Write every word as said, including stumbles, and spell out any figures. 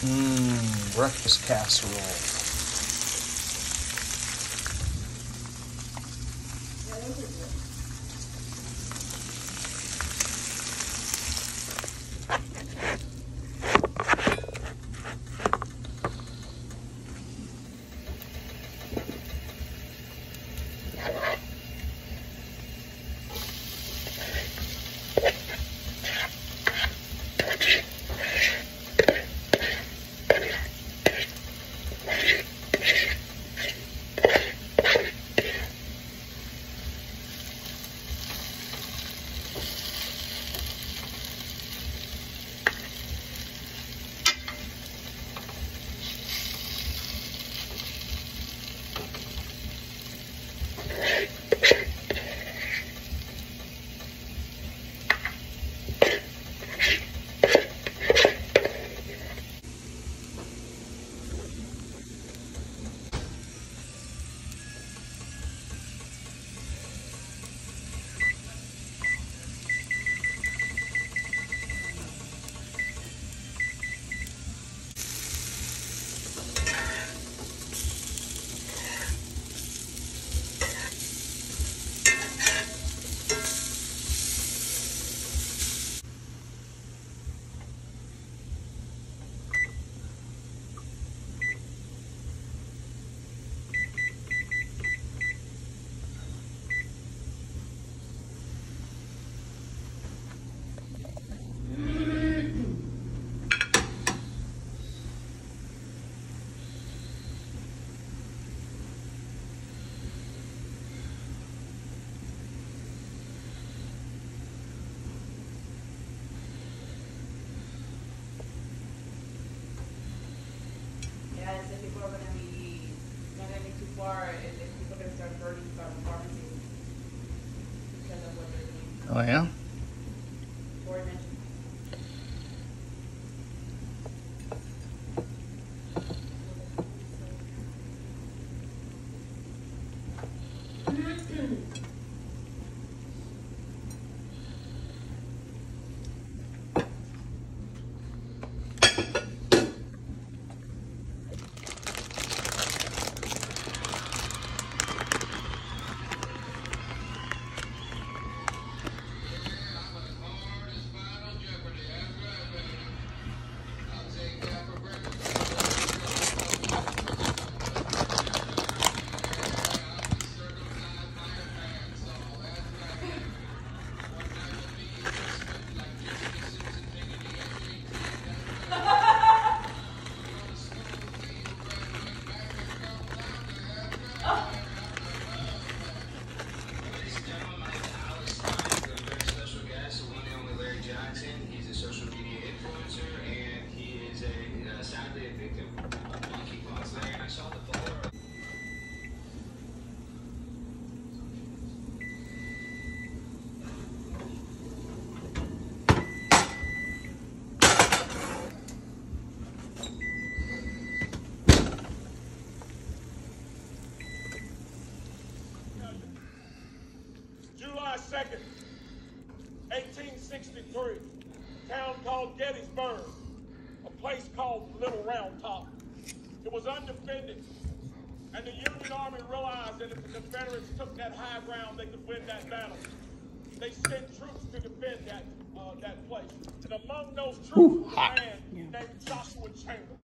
Mmm, breakfast casserole. If people are going to be not going to be too far, and if people are going to start burning pharmacies because of what they're doing. Oh yeah? Ordinance. July second, eighteen sixty-three, town called Gettysburg, a place called Little Round Top. It was undefended, and the Union Army realized that if the Confederates took that high ground, they could win that battle. They sent troops to defend that uh, that place, and among those troops Ooh, was a hot. man named Joshua Chambers.